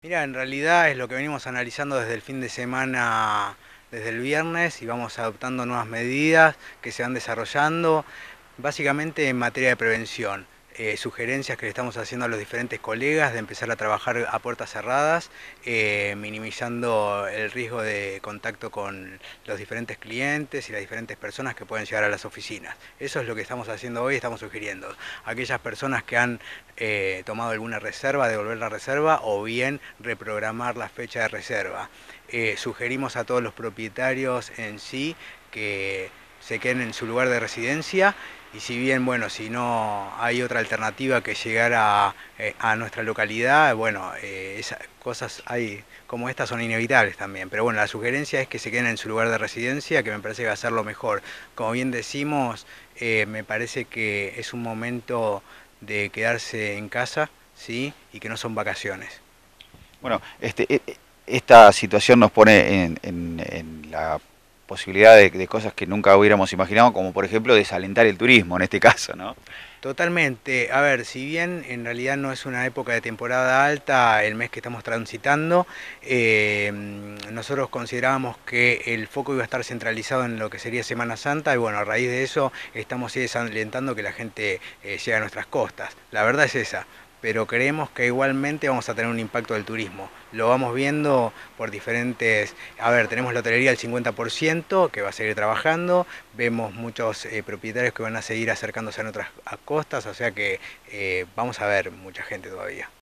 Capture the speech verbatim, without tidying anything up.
Mira, en realidad es lo que venimos analizando desde el fin de semana, desde el viernes, y vamos adoptando nuevas medidas que se van desarrollando, básicamente en materia de prevención. Eh, sugerencias que le estamos haciendo a los diferentes colegas de empezar a trabajar a puertas cerradas, eh, minimizando el riesgo de contacto con los diferentes clientes y las diferentes personas que pueden llegar a las oficinas. Eso es lo que estamos haciendo hoy, estamos sugiriendo. Aquellas personas que han eh, tomado alguna reserva, devolver la reserva o bien reprogramar la fecha de reserva. Eh, sugerimos a todos los propietarios en sí que se queden en su lugar de residencia y si bien, bueno, si no hay otra alternativa que llegar a, eh, a nuestra localidad, bueno, eh, esas cosas hay como estas son inevitables también. Pero bueno, la sugerencia es que se queden en su lugar de residencia, que me parece que va a ser lo mejor. Como bien decimos, eh, me parece que es un momento de quedarse en casa, ¿sí? Y que no son vacaciones. Bueno, este, e- e- esta situación nos pone en, en- en la posibilidad de, de cosas que nunca hubiéramos imaginado, como por ejemplo desalentar el turismo en este caso, ¿no? Totalmente. A ver, si bien en realidad no es una época de temporada alta el mes que estamos transitando, eh, nosotros considerábamos que el foco iba a estar centralizado en lo que sería Semana Santa y bueno, a raíz de eso estamos sí desalentando que la gente eh, llegue a nuestras costas. La verdad es esa. Pero creemos que igualmente vamos a tener un impacto del turismo. Lo vamos viendo por diferentes... A ver, tenemos la hotelería al cincuenta por ciento que va a seguir trabajando, vemos muchos eh, propietarios que van a seguir acercándose a nuestras a costas, o sea que eh, vamos a ver mucha gente todavía.